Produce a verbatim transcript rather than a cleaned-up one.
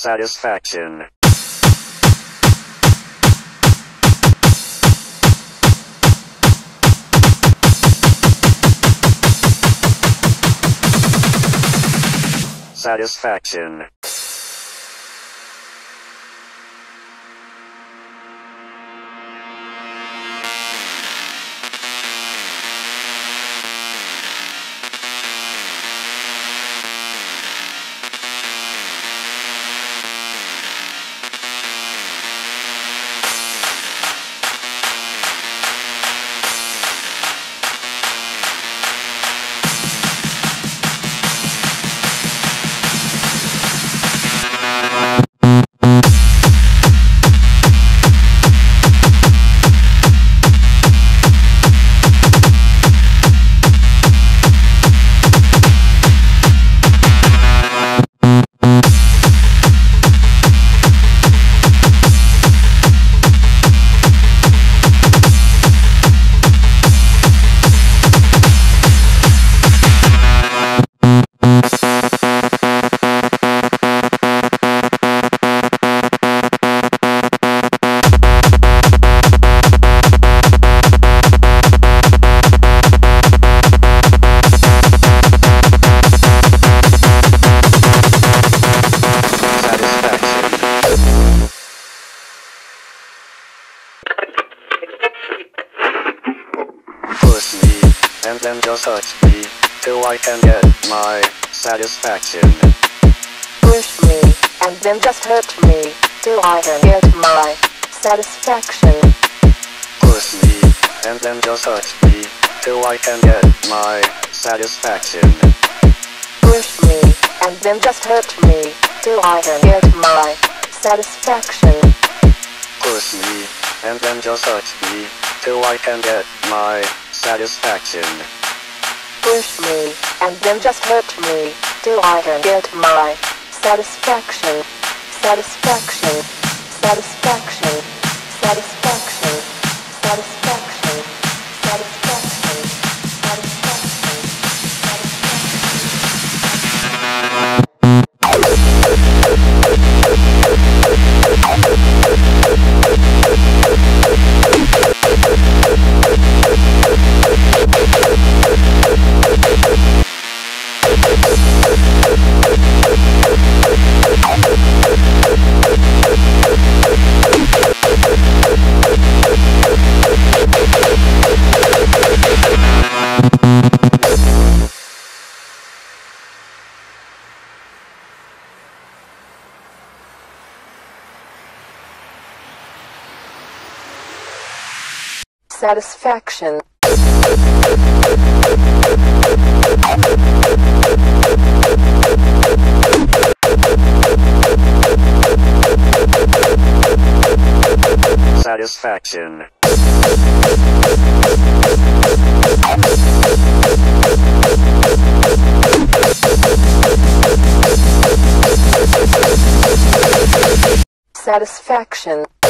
Satisfaction. Satisfaction. Push me, and then just touch me, till I can get my satisfaction. Push me, and then just hurt me, till I can get my satisfaction. Push me, and then just touch me, till I can get my satisfaction. Push me, and then just hurt me, till I can get my satisfaction. Push me, and then just touch me, till I can get my satisfaction. Push me, and then just hurt me, till I can get my satisfaction. Satisfaction. Satisfaction. Satisfaction. Satisfaction. Satisfaction. Satisfaction. Satisfaction. Satisfaction.